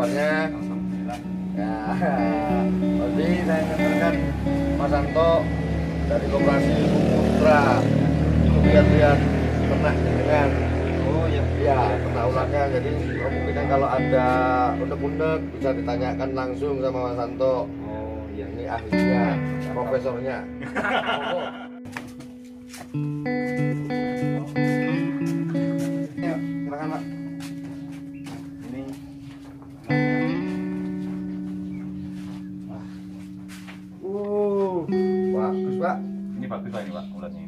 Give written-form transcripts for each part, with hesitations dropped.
kabarnya? Alhamdulillah. Ya, tadi saya ngantarkan Mas Santo dari Koperasi Putra itu lihat-lihat ternak dengan Oh ya. ya ternak ulatnya. Jadi kemungkinan kalau ada unek-unek bisa ditanyakan langsung sama Mas Santo. Oh iya. Ini ahlinya, profesornya. Monggo. Ya, silakan Pak. Ini Bagus Pak. Ini bagus Pak, ini Pak ulatnya.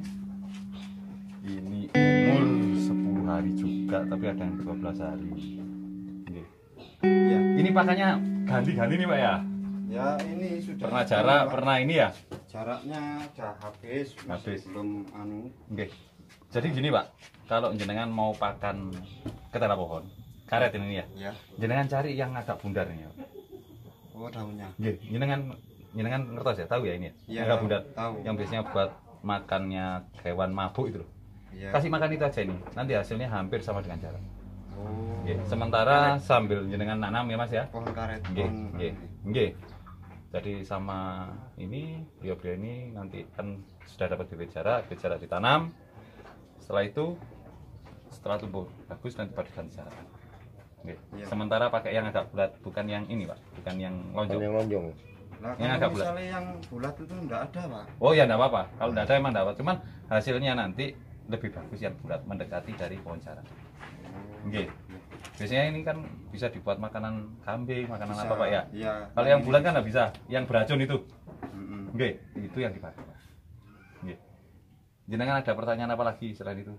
Ini umur 10 hari juga, tapi ada yang 12 hari. Ini. ya. Ini pakannya ganti-ganti nih Pak ya. Ya ini sudah Pernah jarak, Pak. pernah ini ya. Jaraknya udah habis. Habis. Belum anu. Oke. Jadi gini Pak, kalau jenengan mau pakan ketela pohon, karet ini ya. Ya. Jenengan cari yang agak bundar ini. Pak. Oh daunnya. Nggih, jenengan ngertos ya, tahu ya ini ya. Iya, Yang agak bundar. tahu. Yang biasanya buat makannya hewan mabuk itu loh. Ya. Kasih makan itu aja ini. Nanti hasilnya hampir sama dengan jarak. Oh. Nggih, sementara sambil jenengan nanam ya Mas ya. Pohon karet. Nggih, Pohon nggih, nggih. Jadi sama ini beliau-beliau ini nanti kan sudah dapat bibit jarak ditanam. Setelah itu setelah tumbuh bagus nanti pada ganti jarak. Nggih. Iya. Sementara pakai yang agak bulat, bukan yang ini Pak, bukan yang lonjong. Yang lonjong. Nah, Yang kalau agak bulat. misalnya yang bulat itu enggak ada, Pak. Oh ya enggak apa-apa. Kalau enggak ada emang enggak apa. Cuman hasilnya nanti lebih bagus yang bulat mendekati dari pohon jarak. Nggih. Biasanya ini kan bisa dibuat makanan kambing, makanan Bisa, apa Pak ya? Iya. Kalau yang bulat kan nggak bisa, yang beracun itu. Mm-mm. Nggih, itu yang dipakai. Nggih. Jenengan ada pertanyaan apa lagi selain itu?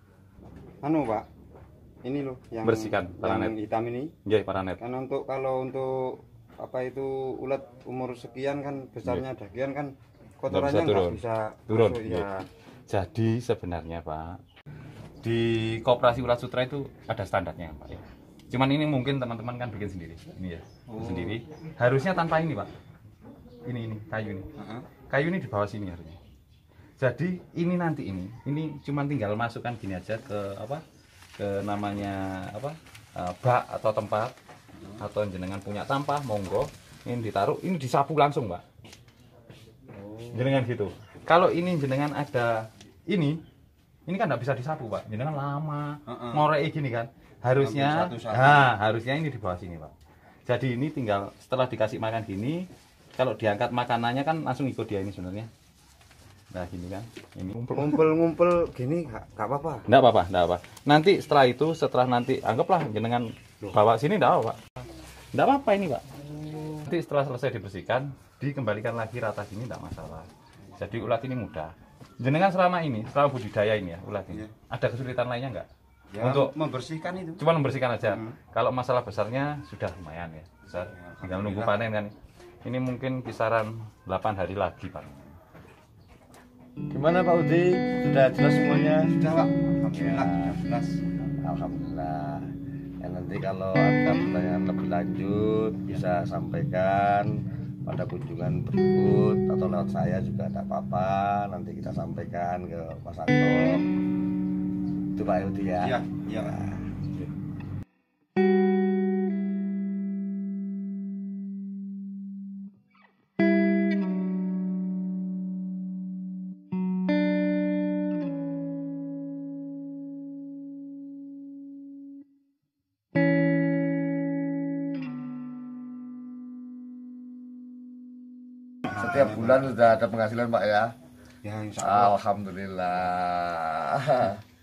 Anu, Pak. Ini loh yang Bersihkan, yang paranet. hitam ini. Nggih, paranet. Kan kalau untuk apa itu ulat umur sekian kan besarnya dagian kan kotorannya turun. nggak bisa Turun, masuk, iya. ya. Jadi sebenarnya Pak, di Koperasi Ulat Sutra itu ada standarnya Pak ya. Cuman ini mungkin teman-teman kan bikin sendiri. Ini ya, sendiri. Harusnya tanpa ini Pak. Ini kayu ini. Heeh. Kayu ini di bawah sini harusnya. Jadi ini nanti ini cuman tinggal masukkan gini aja ke apa? Ke namanya apa? Bak atau tempat atau jenengan punya tampah monggo ini ditaruh, ini disapu langsung Pak. Jenengan gitu. Kalau ini jenengan ada ini kan nggak bisa disapu Pak. Jenengan lama ngorek gini kan. Harusnya Ambil satu-satu. harusnya ini di bawah sini Pak. Jadi ini tinggal setelah dikasih makan gini, kalau diangkat makanannya kan langsung ikut dia ini sebenarnya. Nah gini kan, ini Ngumpul-ngumpul gini nggak apa-apa. enggak apa-apa. Nanti setelah nanti anggaplah jenengan bawa sini enggak apa Pak. Enggak apa-apa ini Pak. Nanti setelah selesai dibersihkan, dikembalikan lagi rata gini enggak masalah. Jadi ulat ini mudah. Jenengan selama budidaya ini ya ulat ini, Iya. ada kesulitan lainnya enggak? Ya, Untuk membersihkan itu. cuma membersihkan aja. Kalau masalah besarnya sudah lumayan ya. Besar. Tinggal nunggu panen kan. Ini mungkin kisaran 8 hari lagi Pak. Gimana Pak Udi? Sudah jelas semuanya? Sudah, Pak. Alhamdulillah, sudah jelas. Alhamdulillah. Ya, nanti kalau ada pertanyaan lebih lanjut bisa sampaikan pada kunjungan berikut atau lewat saya juga ada apa-apa. Nanti kita sampaikan ke Mas Santo. Itu Pak Udi ya. Iya, iya. Setiap bulan sudah ada penghasilan Pak ya. Ya, insya Allah. Alhamdulillah.